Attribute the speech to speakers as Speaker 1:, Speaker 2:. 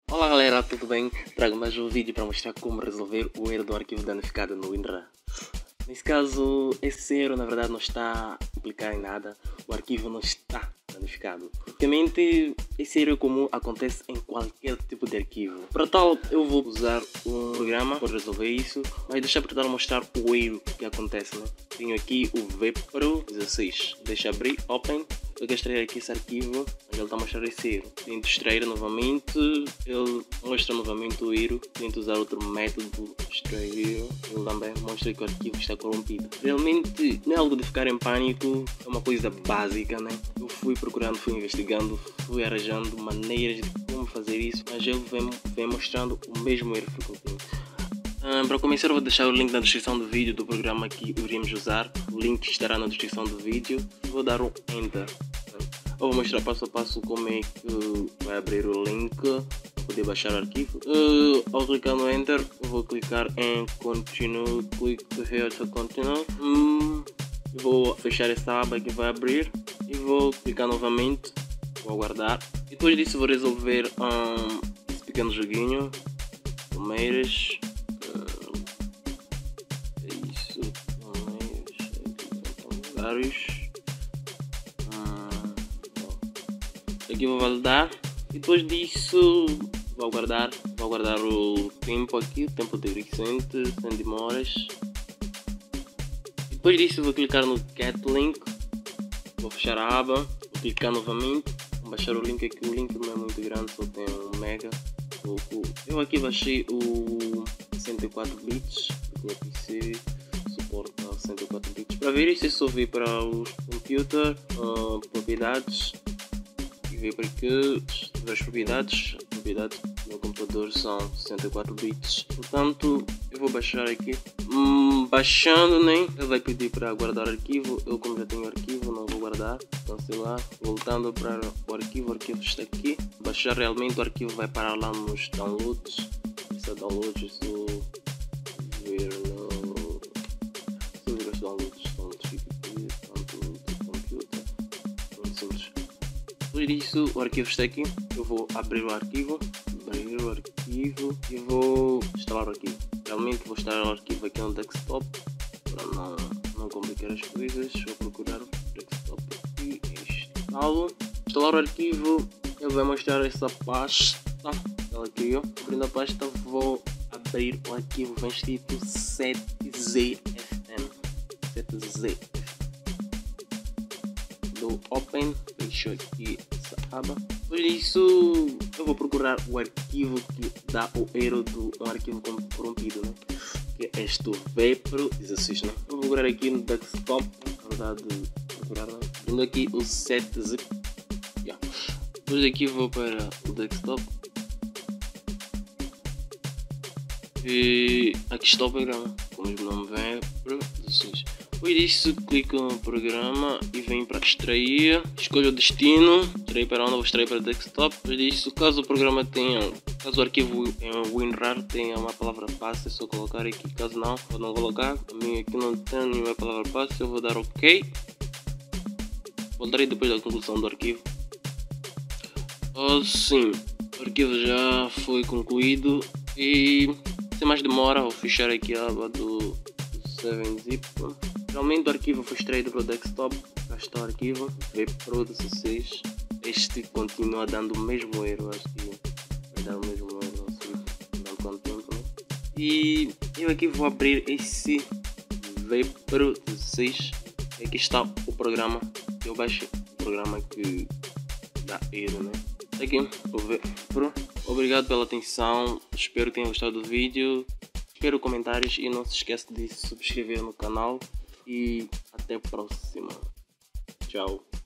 Speaker 1: Olá galera, tudo bem? Trago mais um vídeo para mostrar como resolver o erro do arquivo danificado no WinRAR. Nesse caso, esse erro na verdade não está a implicar em nada, o arquivo não está danificado. Obviamente, esse erro comum acontece em qualquer tipo de arquivo. Para tal, eu vou usar um programa para resolver isso, mas deixa eu mostrar o erro que acontece, né? Tenho aqui o VPro 16, deixa abrir, open. Eu quero extrair aqui esse arquivo, mas ele está a mostrar esse erro. Tento extrair novamente, ele mostra novamente o erro. Tento usar outro método de extrair, ele também mostra que o arquivo está corrompido. Realmente não é algo de ficar em pânico, é uma coisa básica, né? Eu fui procurando, fui investigando, fui arranjando maneiras de como fazer isso, mas ele vem mostrando o mesmo erro frequentemente. Para começar, eu vou deixar o link na descrição do vídeo do programa que iremos usar. O link estará na descrição do vídeo. Vou dar um Enter. Eu vou mostrar passo a passo como é que vai abrir o link para poder baixar o arquivo. Ao clicar no Enter, eu vou clicar em Continue. Click here to continue. Vou fechar essa aba que vai abrir e vou clicar novamente. Vou aguardar. E depois disso, vou resolver esse pequeno joguinho. Palmeiras. Aqui vou validar e depois disso vou aguardar o tempo aqui, o tempo decrescente, sem demoras. E depois disso vou clicar no Get Link, vou fechar a aba, vou clicar novamente, vou baixar o link aqui, o link não é muito grande, só tem 1 mega. Eu aqui baixei o 64 bits, porque o PC suporta 64 bits. Para ver isso é só vir para os computer, propriedades, e ver para aqui as propriedades do meu computador são 64 bits. Portanto, eu vou baixar aqui. Baixando, né? Ele vai pedir para guardar arquivo. Eu, como já tenho arquivo, não vou guardar. Cancelar. Voltando para o arquivo está aqui. Baixar realmente, o arquivo vai parar lá nos downloads. Isso é downloads, isso ver no. Se eu ver os downloads, fica aqui. Tanto do computer. Muito simples. Depois disso, o arquivo está aqui. Eu vou abrir o arquivo. E vou instalar o arquivo. Realmente vou instalar o arquivo aqui no desktop para não complicar as coisas. Vou procurar o desktop e instalar o arquivo. Ele vai mostrar essa pasta que ela criou. Abrindo a pasta, vou abrir o arquivo. Vem escrito 7ZFN. Do Open, fecho aqui essa aba. Por isso, eu vou procurar o arquivo que dá o erro do um arquivo corrompido, né? Que é este VPro 16, né? Vou procurar aqui no desktop, na verdade, procurar, né? Vendo aqui o 7Z. Depois aqui vou para o desktop. E aqui está o programa, como o nome VPro 16. Depois disso, clico no programa e venho para extrair, escolho o destino, extrair para onde vou extrair para desktop. Depois disso, caso o arquivo em WinRAR tenha uma palavra passe, é só colocar aqui. Caso não, vou não colocar. A minha aqui não tem nenhuma palavra passe, eu vou dar OK. Voltarei depois da conclusão do arquivo. Sim, o arquivo já foi concluído e sem mais demora, vou fechar aqui a aba do 7zip. Realmente o arquivo foi extraído para o desktop. Cá está o arquivo VPro 16. Este continua dando o mesmo erro. Acho que vai dar o mesmo erro, não sei dando quanto tempo, né? E eu aqui vou abrir esse VPro 16. E aqui está o programa que eu baixei. O programa que dá erro, né? Aqui o VPro. Obrigado pela atenção. Espero que tenham gostado do vídeo. Espero comentários e não se esqueça de se subscrever no canal. E até a próxima. Tchau.